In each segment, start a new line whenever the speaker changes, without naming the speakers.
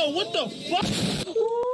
Yo, what the fuck?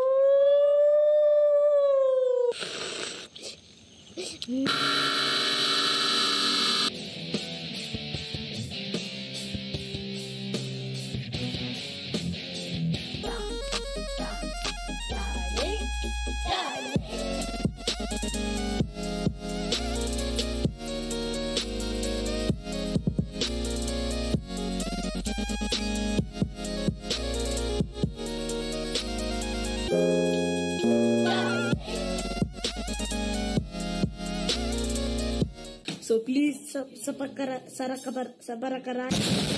So please, sabarakara.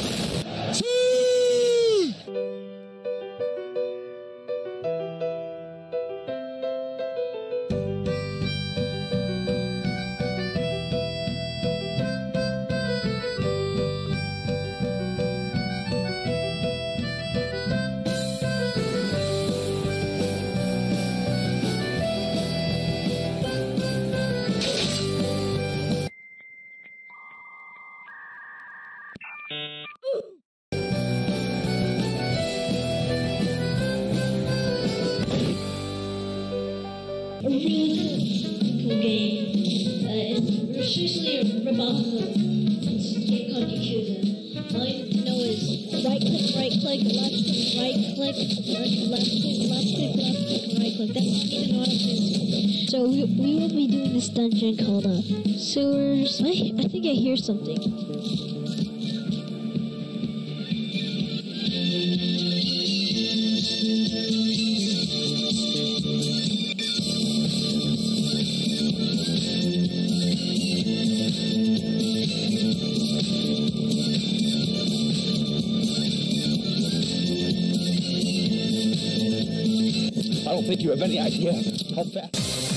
A really cool game. It's usually a ripoff of a game called Yakuza. All you need to know is right click, left click, right click, left click, right click. That's all you need to know how to do. So we will be doing this dungeon called Sewers. I think I hear something.
I don't think you have any idea how fast.